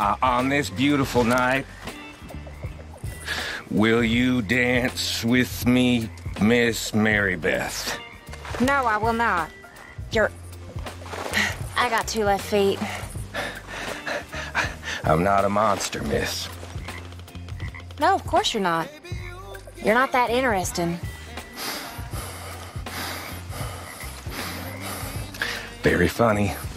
On this beautiful night, will you dance with me, Miss Mary Beth? No, I will not. I got 2 left feet. I'm not a monster, miss. No, of course you're not. You're not that interesting. Very funny.